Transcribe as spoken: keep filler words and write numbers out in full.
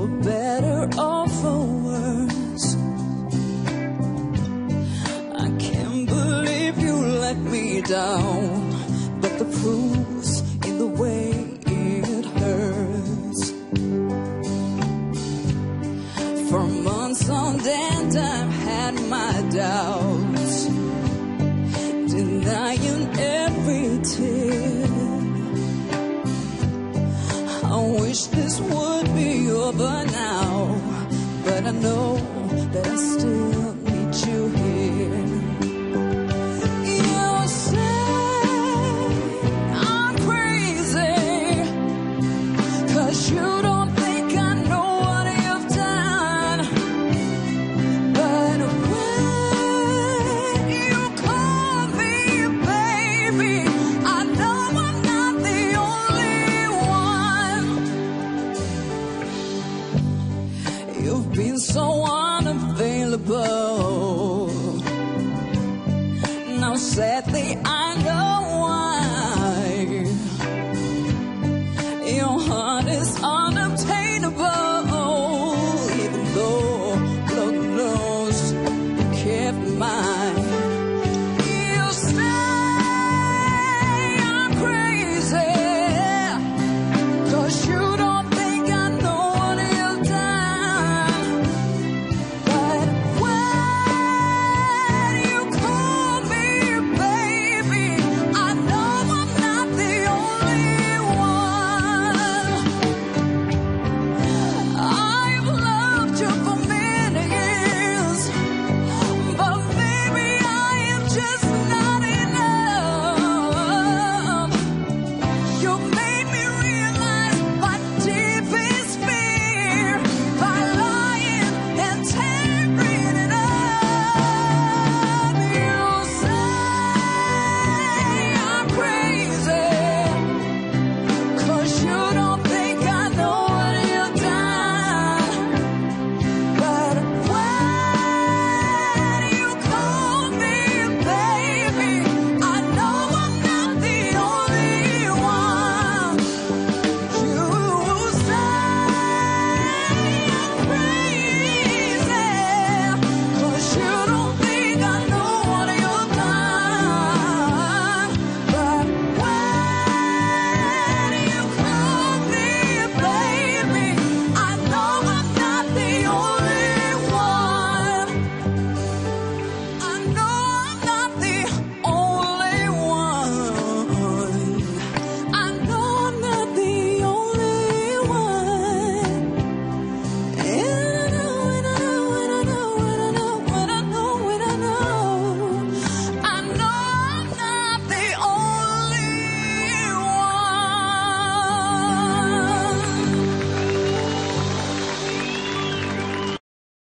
for better or for worse. I can't believe you let me down, but the proof's in the way it hurts. For months on end I've had my doubts, denying every tear. I wish this would be over now, but I know that I still need you here. You say I'm crazy, 'cause you don't think I know what you've done. But when you call me baby, I know I'm not the only one. You've been so unavailable. Now sadly I